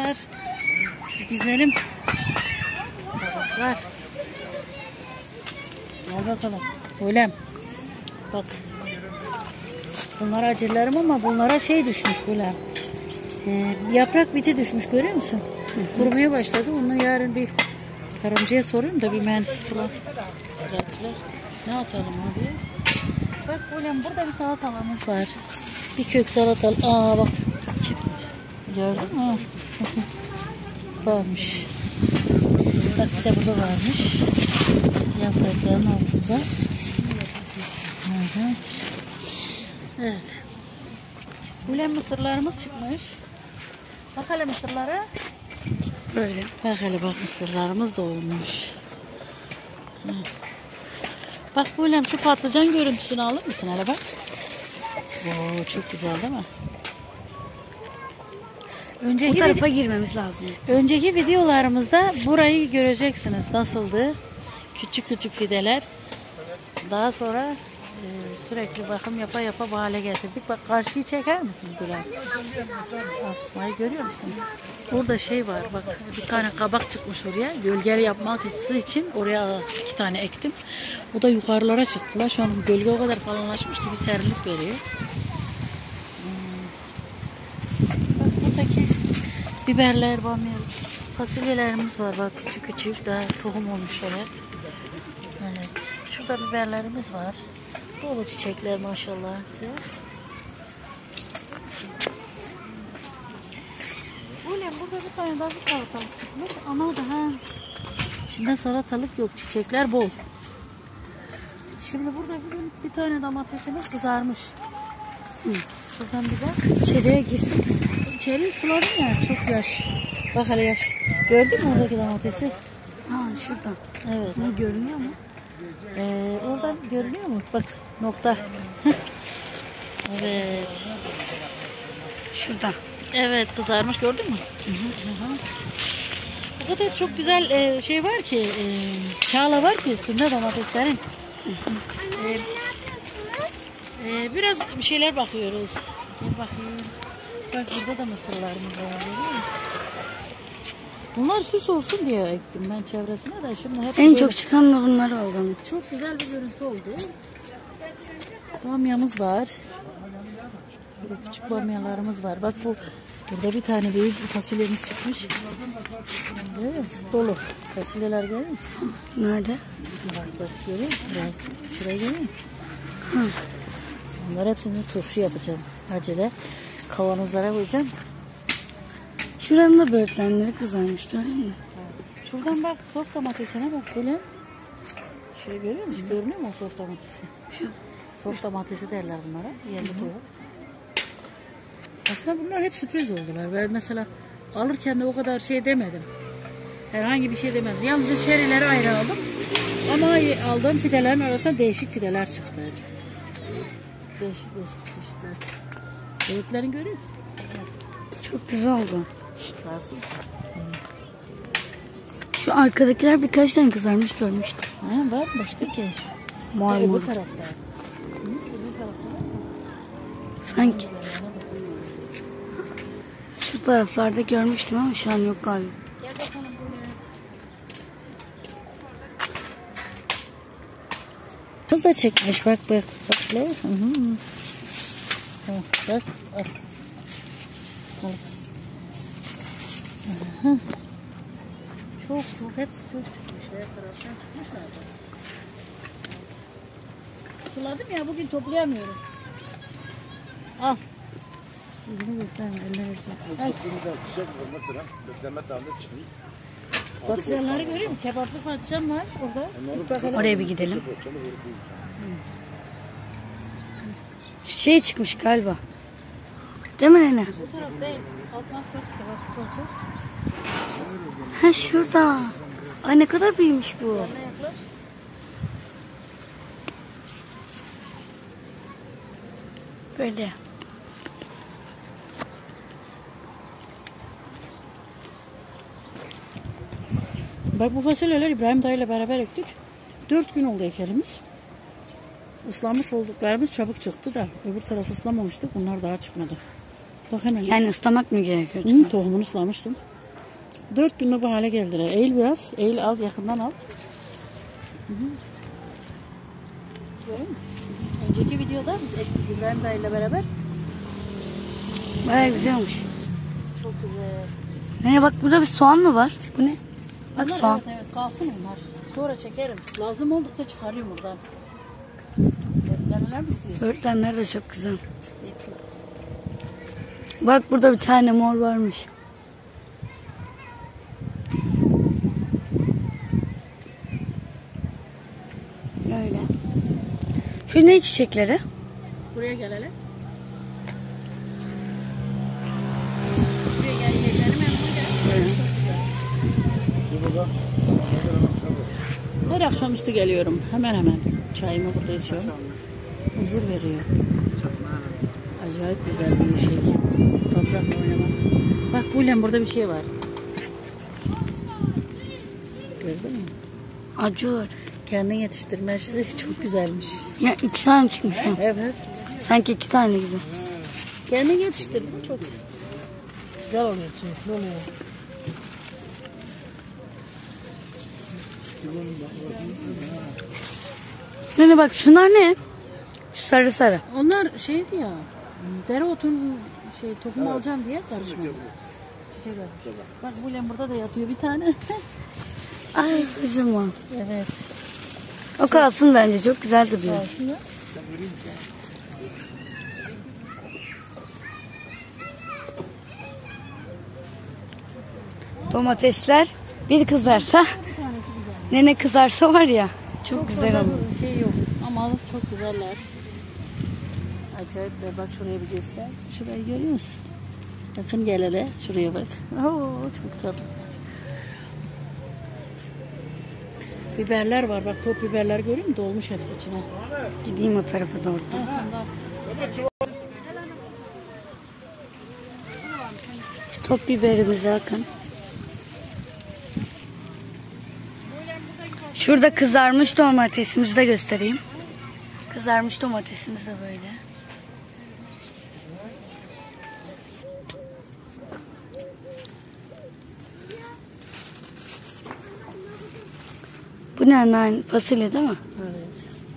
arkadaşlar. Güzelim. Kabaklar. Gel bakalım. Öyle. Bak. Bunlar acırlarım ama bunlara şey düşmüş böyle. Yaprak biti düşmüş, görüyor musun? Kurumaya başladı. Onu yarın bir karıncaya sorayım da bir mühendis falan. Sıratçılar. Ne atalım abi? Bak böyle burada bir salatalığımız var. Bir kök salatalık. Aa bak. Gördün mü? Varmış. Bak bir de burada varmış. Yaprakların altında. Hı. Evet. Böyle mısırlarımız çıkmış. Bak hele mısırlara. Böyle. Bak hele bak, mısırlarımız da olmuş. Hı. Bak böyle şu patlıcan görüntüsünü alır mısın hele bak. Oo, çok güzel değil mi? Bu tarafa girmemiz lazım. Önceki videolarımızda burayı göreceksiniz nasıldı. Küçük küçük fideler. Daha sonra sürekli bakım yapa yapa bu hale getirdik. Bak karşıyı çeker misin Gülen? Asmayı görüyor musun? Burada şey var bak, bir tane kabak çıkmış oraya. Gölgeli yapmak için oraya 2 tane ektim. O da yukarılara çıktılar. Şu an gölge o kadar kalınlaşmış ki bir serinlik veriyor. Bak buradaki biberler, bamya, fasulyelerimiz var. Bak küçük küçük daha tohum olmuş şeyler. Evet. Şurada biberlerimiz var. Dolu çiçekler maşallah size. Burada bir tane daha salatalık çıkmış ama o da içinde salatalık yok, çiçekler bol. Şimdi burada bir tane domatesimiz kızarmış. Şuradan bir bak. İçeriye girsin. İçeri suladım ya, çok yaş. Bak hele yaş. Gördün mü oradaki domatesi? Ha şuradan. Evet. Ne görünüyor mu? Oradan görünüyor mu? Bak nokta. Evet. Şuradan. Evet, kızarmış, gördün mü? O kadar çok güzel şey var ki, çağla var ki üstünde domateslerin. Biraz bir şeyler bakıyoruz. Gel bakayım. Bak burada da mısırlarımız var, görüyor musun? Bunlar süs olsun diye ektim ben çevresine de, şimdi hep en çok çıkan da bunlar oldu. Çok güzel bir görüntü oldu. Bamyamız var. Burada küçük bamyalarımız var. Bak burada bir tane büyük bir fasulyemiz çıkmış. Evet, dolu. Fasulyeler görüyor musun? Nerede? Bak görüyor musun? Şuraya görüyor musun? Bunlar hepsini turşu yapacağım. Acele kavanozlara koyacağım. Şuranın da böğürtlenleri kızarmış, görüyor musun? Şuradan bak, soft domatesine bak böyle. Şöyle görüyor musun? Görünüyor mu o soft domatesi? Şu. Soft domatesi derler bunlara. Yerli tohum. Aslında bunlar hep sürpriz oldular. Ben mesela alırken de o kadar şey demedim. Herhangi bir şey demedim. Yalnızca şerileri ayrı aldım. Ama aldığım fidelerin arasında değişik fideler çıktı. Değişik çeşitler. Böğürtlerini görüyor musun? Çok güzel oldu. Sarsın. Şu arkadakiler birkaç tane kızarmış görmüştüm. Ha, var mı başka ki? Maymun. Bu tarafta. Bu tarafta var mı? Sanki. Şu taraflarda görmüştüm ama şu an yok galiba. Gel bakalım buraya. Kız da çekmiş bak. Bak. Bak. Çok hepsi çok çıkmış. Her taraftan çıkmışlar. Suladım ya, bugün toplayamıyorum. Al. Yüzünü gösterme, eline vereceğim. Patlıcanları görüyor musun? Kebaplı patlıcan var orada. Oraya bir gidelim. Şey çıkmış galiba. Değil mi nene? Bu taraf değil. Alttan çok kebaplı patlıcan. Ha şurada. Ay ne kadar büyümüş bu. Yanına yaklaş. Böyle. Bak bu fasulyeler İbrahim dayıyla beraber ektik. 4 gün oldu ekelimiz. Islanmış olduklarımız çabuk çıktı da öbür tarafı ıslamamıştık. Bunlar daha çıkmadı. Bak hemen. Yani ıslamak mı gerekiyor? Tohumunu ıslamıştım. 4 günde bu hale geldiler. Eğil biraz. Eğil, al, yakından al. Görüyor musun? Önceki videoda biz ektik İbrahim dayıyla beraber. Bayağı güzel olmuş. Çok güzel. Ne bak, burada bir soğan mı var? Bu ne? Bak Bunlar, soğan. evet, kalsın onlar. Sonra çekerim. Lazım oldukça çıkarıyorum buradan. Neler mi istiyorsun? Böğürtlenler de çok güzel. Bak burada bir tane mor varmış. Öyle. Şu ne çiçekleri? Buraya gel hele. Buraya gel. Yeğlenim yanına gel. Çok güzel. Her akşamüstü geliyorum. Hemen hemen. Çayımı burada içiyorum. Huzur veriyor. Acayip güzel bir şey. Toprakla oynamak. Bak Bulem, burada bir şey var. Gördün mü? Acıyor. Kendin yetiştirmesi çok güzelmiş. Ya 2 tane çıkmış ha. Evet. Sanki 2 tane gibi. Kendin yetiştirdin, çok güzel oluyor. Keyifli oluyor. Yani bak şunlar ne? Şu sarı sarı. Onlar şeydi ya, dereotun tohumu alacağım diye karışmadı. Çiçek almış. Bak Bulem burada da yatıyor bir tane. Ay kocaman. Evet. O kalsın bence, çok güzel duruyor. Kalsın ya. Domatesler bir kızarsa, nene kızarsa var ya, çok güzel fazla olur. şey yok ama çok güzeller. Acayip de, bak şuraya bir göster. Şurayı görüyor musun? Yakın gel hele. Şuraya bak. Oo, çok tatlı. Biberler var. Bak top biberler görüyor musun? Dolmuş hepsi içine. Gideyim o tarafa doğru. Al sen de al. Şu top biberimize bakın. Şurada kızarmış domatesimizi de göstereyim. Kızarmış domatesimiz de böyle. Bu ne anneanne? Fasulye değil mi? Evet.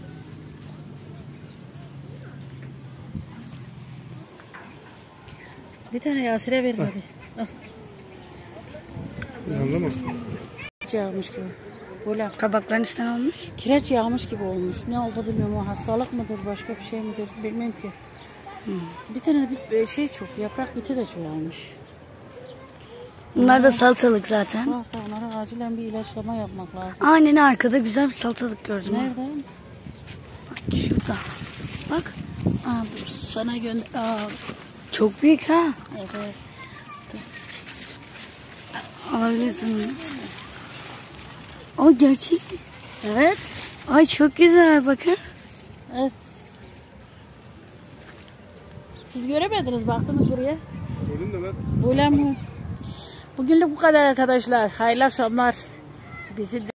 Bir tane Yasir'e ver hadi. Al. Anladın mı? Kireç yağmış gibi. Böyle Tabakların üstüne olmuş. kireç yağmış gibi olmuş. Ne oldu bilmiyorum. O hastalık mıdır, başka bir şey midir bilmiyorum ki. Bir tane bir şey çok. Yaprak biti de çoğalmış. Bunlar da salatalık zaten. Bu hafta onlara acilen bir ilaçlama yapmak lazım. Aynen, arkada güzel bir salatalık gördüm. Nerede? Bak şurada. Bak. Aa, sana gönder. Aa, Çok büyük ha. evet. Alabilirsin. O gerçek. Evet. Ay çok güzel bakın. Evet. Siz göremediniz, baktınız buraya. Gördüm de ben. Bugünlük bu kadar arkadaşlar. Hayırlı akşamlar. Bizi